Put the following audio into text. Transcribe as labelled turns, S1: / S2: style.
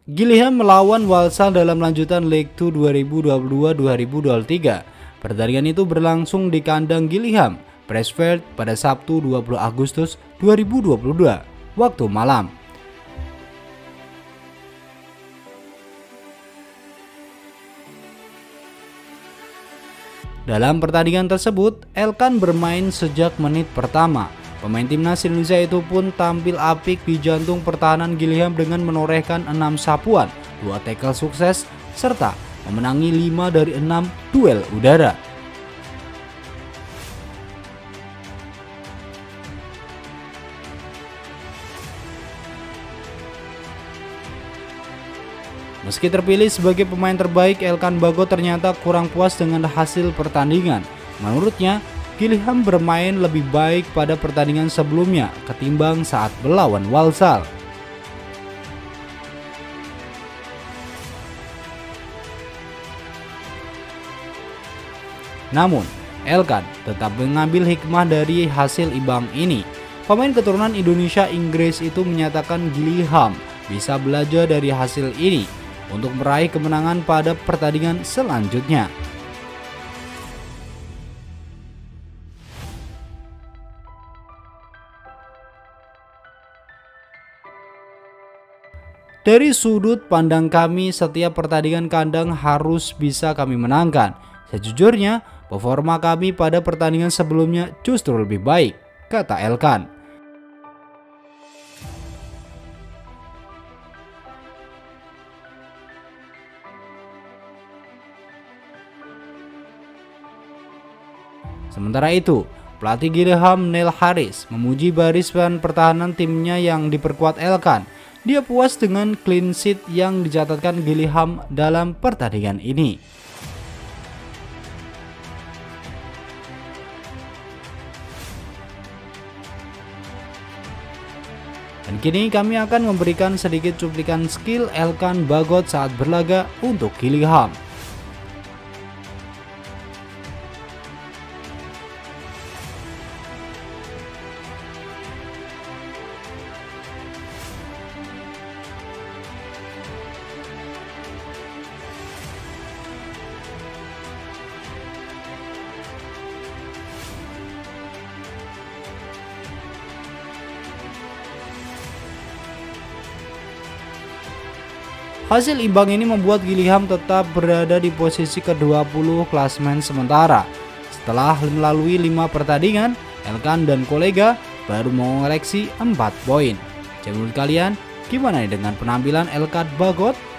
S1: Gillingham melawan Walsall dalam lanjutan League 2 2022-2023. Pertandingan itu berlangsung di kandang Gillingham, Prestfield pada Sabtu 20 Agustus 2022 waktu malam. Dalam pertandingan tersebut, Elkan bermain sejak menit pertama. Pemain timnas Indonesia itu pun tampil apik di jantung pertahanan Gillingham dengan menorehkan 6 sapuan, 2 tackle sukses, serta memenangi 5 dari 6 duel udara. Meski terpilih sebagai pemain terbaik, Elkan Bagot ternyata kurang puas dengan hasil pertandingan. Menurutnya, Gillingham bermain lebih baik pada pertandingan sebelumnya ketimbang saat melawan Walsall. Namun, Elkan tetap mengambil hikmah dari hasil imbang ini. Pemain keturunan Indonesia Inggris itu menyatakan Gillingham bisa belajar dari hasil ini untuk meraih kemenangan pada pertandingan selanjutnya. Dari sudut pandang kami, setiap pertandingan kandang harus bisa kami menangkan. Sejujurnya, performa kami pada pertandingan sebelumnya justru lebih baik, kata Elkan. Sementara itu, pelatih Gillingham Neil Harris memuji barisan pertahanan timnya yang diperkuat Elkan. Dia puas dengan clean sheet yang dicatatkan Gillingham dalam pertandingan ini. Dan kini kami akan memberikan sedikit cuplikan skill Elkan Bagot saat berlaga untuk Gillingham. Hasil imbang ini membuat Gillingham tetap berada di posisi ke-20 klasemen sementara. Setelah melalui 5 pertandingan, Elkan dan kolega baru mengoleksi 4 poin. Jadi menurut kalian, gimana nih dengan penampilan Elkan Bagot?